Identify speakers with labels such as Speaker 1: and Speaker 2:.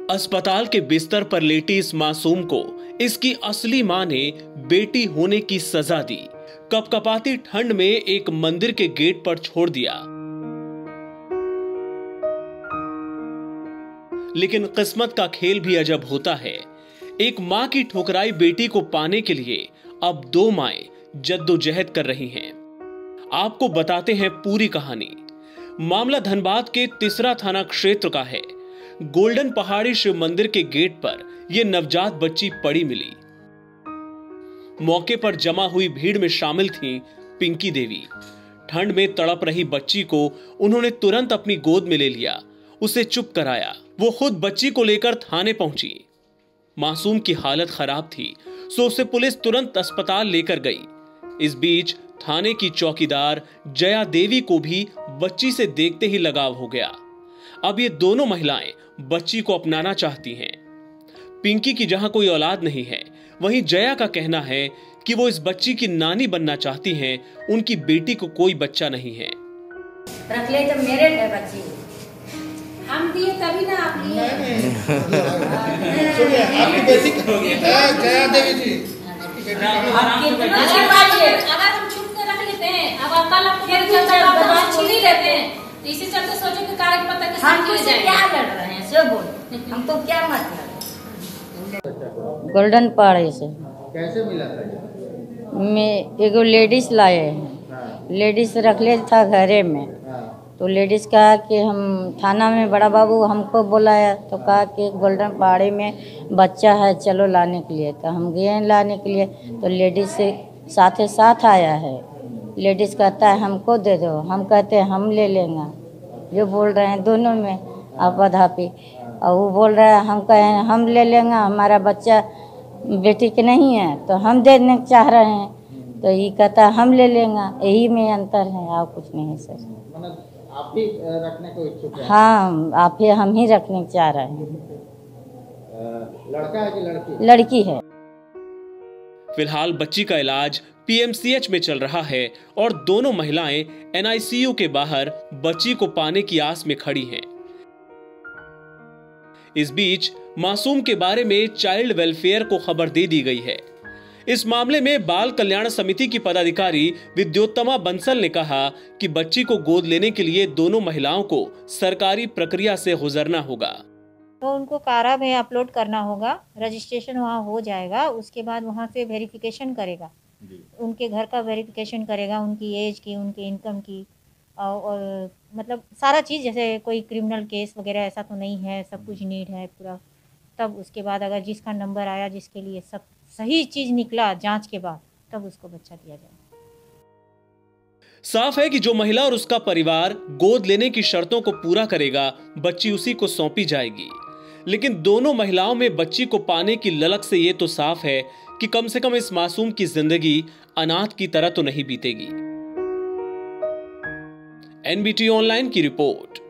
Speaker 1: अस्पताल के बिस्तर पर लेटी इस मासूम को इसकी असली मां ने बेटी होने की सजा दी। कपकपाती ठंड में एक मंदिर के गेट पर छोड़ दिया। लेकिन किस्मत का खेल भी अजब होता है। एक मां की ठुकराई बेटी को पाने के लिए अब दो माएं जद्दोजहद कर रही हैं। आपको बताते हैं पूरी कहानी। मामला धनबाद के तिसरा थाना क्षेत्र का है। गोल्डन पहाड़ी शिव मंदिर के गेट पर यह नवजात बच्ची पड़ी मिली। मौके पर जमा हुई भीड़ में शामिल थी पिंकी देवी। ठंड में तड़प रही बच्ची को उन्होंने तुरंत अपनी गोद में ले लिया, उसे चुप कराया। वो खुद बच्ची को लेकर थाने पहुंची। मासूम की हालत खराब थी, सो उसे पुलिस तुरंत अस्पताल लेकर गई। इस बीच थाने की चौकीदार जया देवी को भी बच्ची से देखते ही लगाव हो गया। अब ये दोनों महिलाएं बच्ची को अपनाना चाहती हैं। पिंकी की जहां कोई औलाद नहीं है, वहीं जया का कहना है कि वो इस बच्ची की नानी बनना चाहती हैं। उनकी बेटी को कोई बच्चा नहीं है।
Speaker 2: रख ले तो मेरे है बच्ची,
Speaker 3: हम दिए तभी ना आप लिए।
Speaker 4: आपकी बेटी जया देवी जी,
Speaker 3: अगर हम छुप के रख लेते हैं, अब कल आपको छीन ही लेते हैं, इसी चलते सोचो कि कागज पत्तर के साथ
Speaker 2: हम क्या लड़ रहे हैं सो बोल, हमको क्या मतलब।
Speaker 5: गोल्डन पहाड़ी से
Speaker 4: कैसे मिला था?
Speaker 5: मैं एगो लेडीज लाए हैं। लेडीज रख ले था घरे में, तो लेडीज कहा कि हम थाना में बड़ा बाबू हमको बुलाया, तो कहा कि गोल्डन पहाड़ी में बच्चा है, चलो लाने के लिए। तो हम गए लाने के लिए, तो लेडीज से साथ आया है। लेडीज कहता है हमको दे दो, हम कहते हैं हम ले लेंगे। जो बोल रहे हैं दोनों में आपाधापी, और वो बोल रहा है हम कहें हम ले लेंगे, हमारा बच्चा बेटी के नहीं है तो हम देने चाह रहे हैं, तो ये कहता है हम ले लेंगे। यही में अंतर है और कुछ नहीं है सर।
Speaker 4: आप ही रखने को इच्छुक हैं?
Speaker 5: हाँ, हम ही रखने चाह रहे हैं।
Speaker 4: लड़का है कि लड़की?
Speaker 5: लड़की है।
Speaker 1: फिलहाल बच्ची का इलाज पीएमसीएच में चल रहा है और दोनों महिलाएं एनआईसीयू के बाहर बच्ची को पाने की आस में खड़ी हैं। इस बीच मासूम के बारे में चाइल्ड वेलफेयर को खबर दे दी गई है। इस मामले में बाल कल्याण समिति की पदाधिकारी विद्योत्तमा बंसल ने कहा कि बच्ची को गोद लेने के लिए दोनों महिलाओं को सरकारी प्रक्रिया से गुजरना होगा।
Speaker 6: तो उनको कारा में अपलोड करना होगा, रजिस्ट्रेशन वहाँ हो जाएगा, उसके बाद वहाँ से वेरिफिकेशन करेगा, उनके घर का वेरिफिकेशन करेगा, उनकी एज की, उनकी इनकम की, और मतलब सारा चीज़, जैसे कोई क्रिमिनल केस वगैरह ऐसा तो नहीं है, सब कुछ नीट है पूरा। तब उसके बाद अगर जिसका नंबर आया, जिसके लिए सब सही चीज़ निकला जांच के बाद, तब उसको बच्चा दिया जाए।
Speaker 1: साफ है कि जो महिला और उसका परिवार गोद लेने की शर्तों को पूरा करेगा, बच्ची उसी को सौंपी जाएगी। लेकिन दोनों महिलाओं में बच्ची को पाने की ललक से यह तो साफ है कि कम से कम इस मासूम की जिंदगी अनाथ की तरह तो नहीं बीतेगी। एनबीटी ऑनलाइन की रिपोर्ट।